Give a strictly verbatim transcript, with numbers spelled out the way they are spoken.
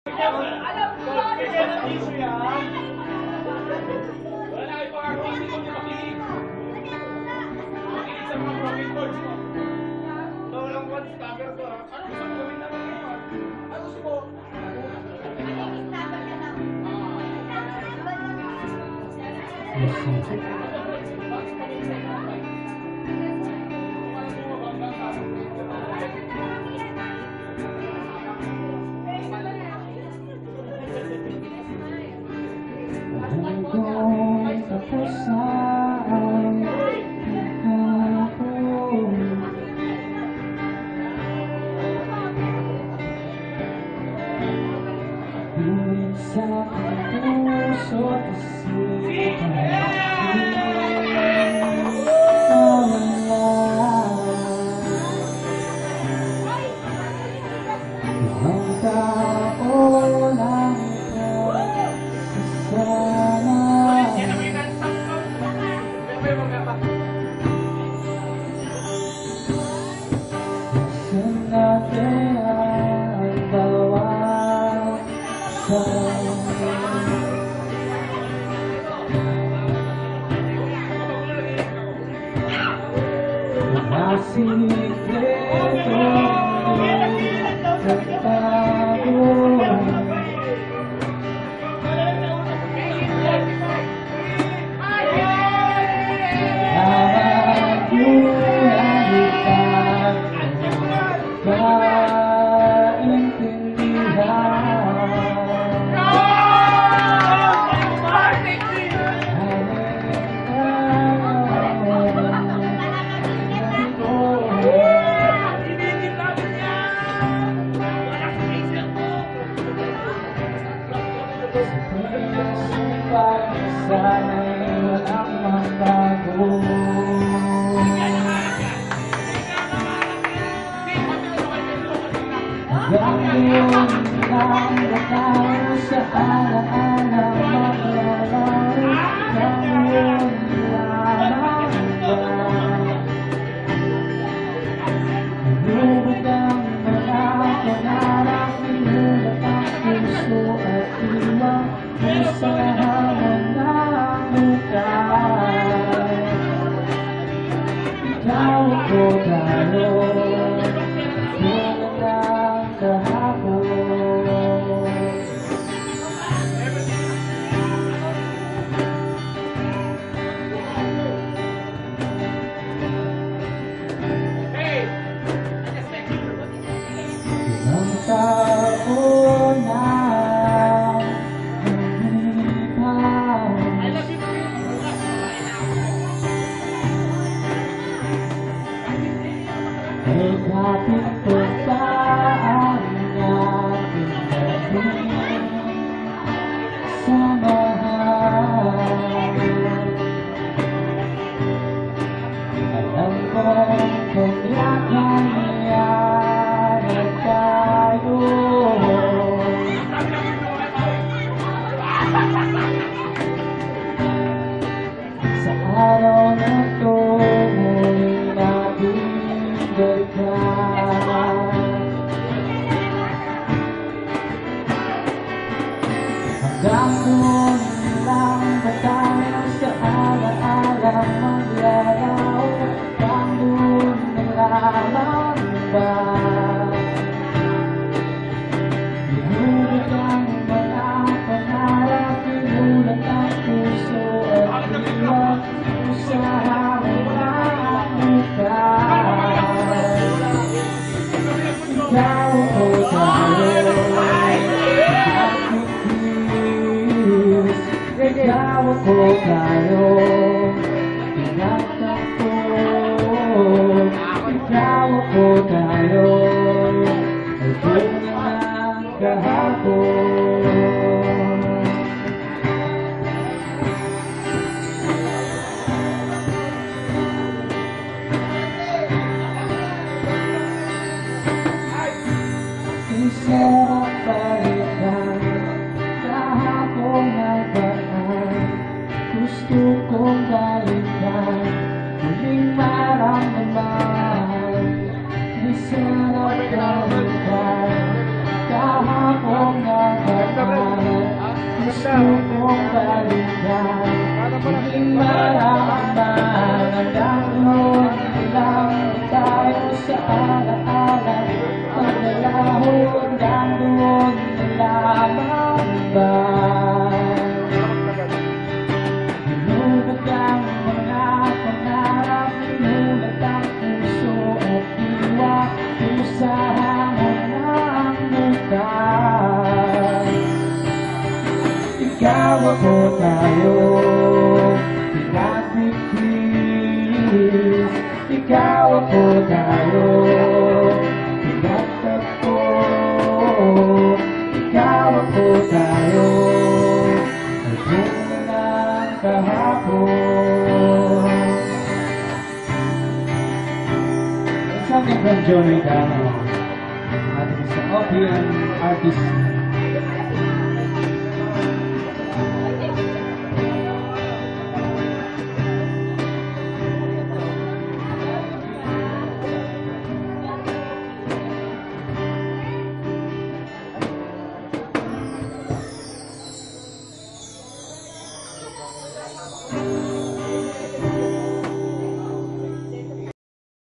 Alam ko! Kaya ng issue yan. Wala na kayo pang-artisi kung makinig. Makinig sa mga broken chords mo. Ito walang one stagger ko ha. Ano gusto mo gawin naman ngayon? Ano gusto mo? Hanggang tapos na ang pagkakataon. Ngunit sa aking puso at isipan ang tao lang sana. Gusto natin ang bawat mga sikreto nagtago. Sana'y walang magbago. Hanggang lang ba tayo sa alaala maglalaro? Hanggang lamang ba? Nilubog ang mga pangarap, nilulat ang puso at iwan sa hamon ng hukay. Ikaw ko tayo, tulad ng kahapon. Ilang taon na ay kapit ko saan natin naging samahan. Alam ko kung yakaniyan tayo sa araw na to. Hanggang doon lang ba tayo sa alaala maglalaw? Hanggang doon na lamang ba? Inulat ang mga pangarap, inulat ang puso at iwan sa hamon ng hukay. Ikaw o tayo, ikaw ako tayo, tinatang ko. Ikaw ako tayo, ay tulad ng kahapon. Isarap balikan kahapon na baan. Gusto kong balikan, muling maramdaman. Isarap balikan kahapon na kong balikan. Muling maramdaman ang gano'n lang tayo sa alaala. Paglalahon gano'n lamang ba? Hinubog ang mga pangarap, hinubog ang puso at diwa, sa hamon ng bukas. Ikaw ako tayo, pinagpipis. Ikaw ako tayo, pinagtagpo. Ikaw ako tayo, ay bunga ng kahapon. Something from Johnny Dano, ating sa Opium artist.